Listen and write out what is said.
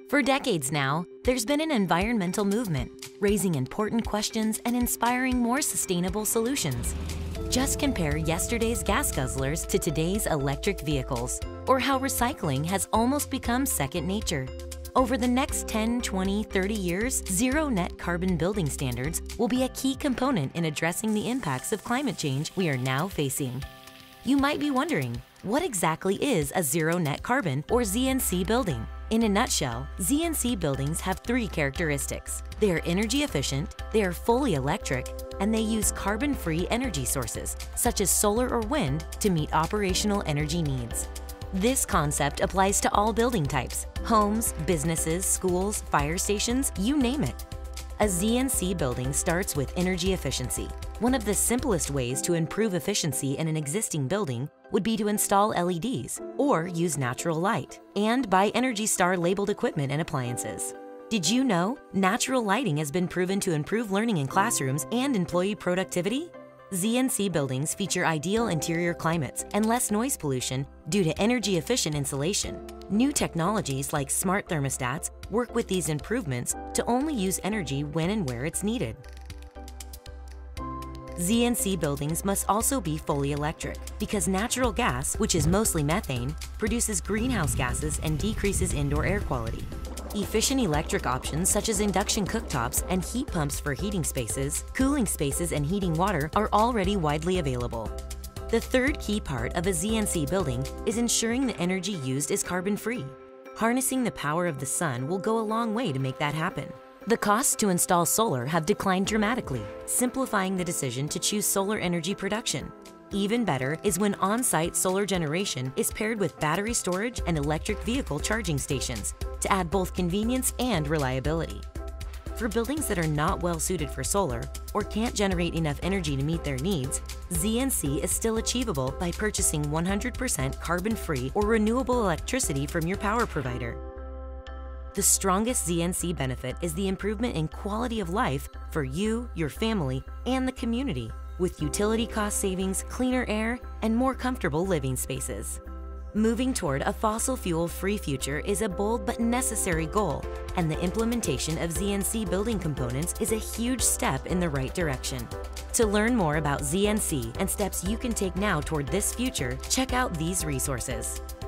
For decades now, there's been an environmental movement, raising important questions and inspiring more sustainable solutions. Just compare yesterday's gas guzzlers to today's electric vehicles, or how recycling has almost become second nature. Over the next 10, 20, 30 years, zero net carbon building standards will be a key component in addressing the impacts of climate change we are now facing. You might be wondering, what exactly is a zero net carbon or ZNC building? In a nutshell, ZNC buildings have three characteristics. They are energy efficient, they are fully electric, and they use carbon-free energy sources, such as solar or wind, to meet operational energy needs. This concept applies to all building types: homes, businesses, schools, fire stations, you name it. A ZNC building starts with energy efficiency. One of the simplest ways to improve efficiency in an existing building would be to install LEDs or use natural light and buy ENERGY STAR labeled equipment and appliances. Did you know natural lighting has been proven to improve learning in classrooms and employee productivity? ZNC buildings feature ideal interior climates and less noise pollution due to energy-efficient insulation. New technologies like smart thermostats work with these improvements to only use energy when and where it's needed. ZNC buildings must also be fully electric because natural gas, which is mostly methane, produces greenhouse gases and decreases indoor air quality. Efficient electric options such as induction cooktops and heat pumps for heating spaces, cooling spaces, and heating water are already widely available. The third key part of a ZNC building is ensuring the energy used is carbon-free. Harnessing the power of the sun will go a long way to make that happen. The costs to install solar have declined dramatically, simplifying the decision to choose solar energy production. Even better is when on-site solar generation is paired with battery storage and electric vehicle charging stations to add both convenience and reliability. For buildings that are not well suited for solar or can't generate enough energy to meet their needs, ZNC is still achievable by purchasing 100% carbon-free or renewable electricity from your power provider. The strongest ZNC benefit is the improvement in quality of life for you, your family, and the community, with utility cost savings, cleaner air, and more comfortable living spaces. Moving toward a fossil fuel-free future is a bold but necessary goal, and the implementation of ZNC building components is a huge step in the right direction. To learn more about ZNC and steps you can take now toward this future, check out these resources.